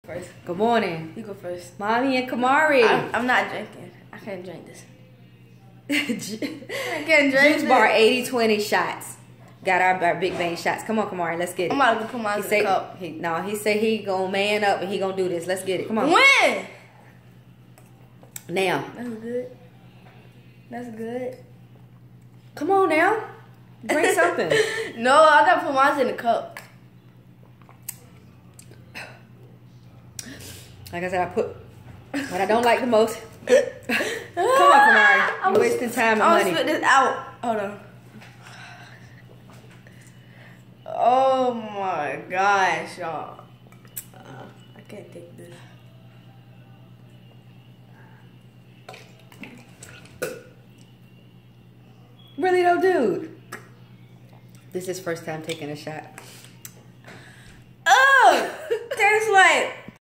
First. Good morning. You go first. Mommy and Kamerie. I'm not drinking. I can't drink this. I can't drink Juice this. bar 80-20 shots. Got our big bang shots. Come on, Kamerie, let's get it. I'm about to put mine in the cup. He say he gonna man up and he gonna do this. Let's get it. Come on. When? Now. That's good. That's good. Come on now. Drink something. No, I gotta put mine in the cup. Like I said, I put what I don't like the most. Come on, Kamerie. You're wasting time and money. I'll spit this out. Hold on. Oh my gosh, y'all. I can't take this. Really though, dude. This is first time taking a shot.